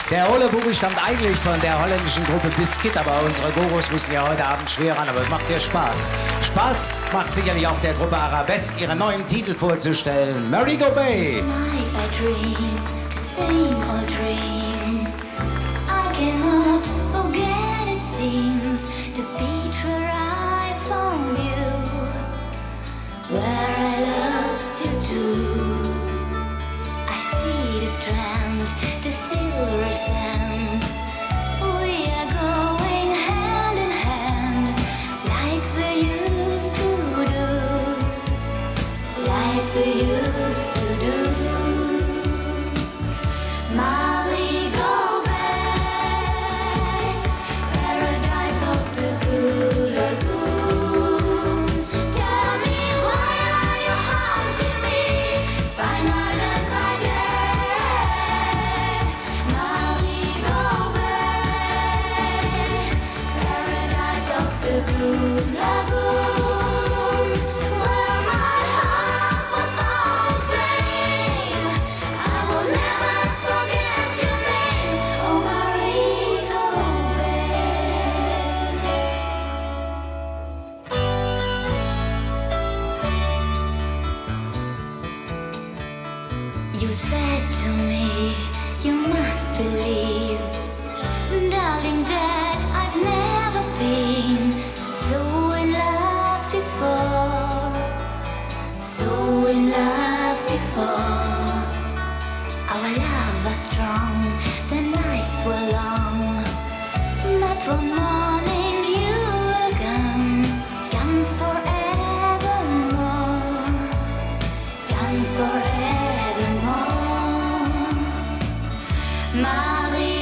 Der Ole Bubi stammt eigentlich von der holländischen Gruppe Biscuit, aber unsere Gogos müssen ja heute Abend schwer ran, aber es macht dir Spaß. Spaß macht sicherlich auch der Gruppe Arabesque, ihren neuen Titel vorzustellen. Mary Go Bay. The silver sand, we are going hand in hand, like we used to do, like we used to do. Molly, go back, paradise of the Blue Lagoon. Tell me, why are you haunting me by night and by day? Blue Lagoon, where my heart was all aflame. I will never forget your name, oh Marie, go back. You said to me, you must believe, darling, that I've never been so in love before, so in love before. Our love was strong, the nights were long, but one morning you were gone, gone forevermore, gone forevermore. Marie,